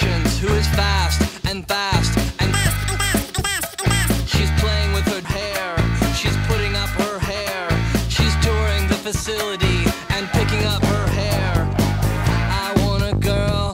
directions, who is fast and fast and she's playing with her hair, she's putting up her hair, she's touring the facility and picking up her hair. I want a girl,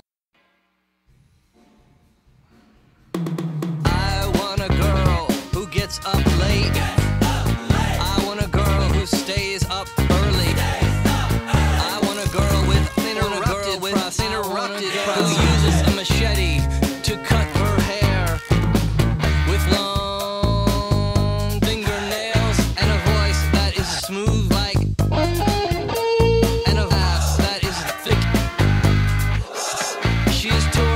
I want a girl who gets up late, I want a girl who stays up early, I want a girl with interrupted who uses a machete to cut her hair, with long fingernails and a voice that is smooth like, and a ass that is thick. She is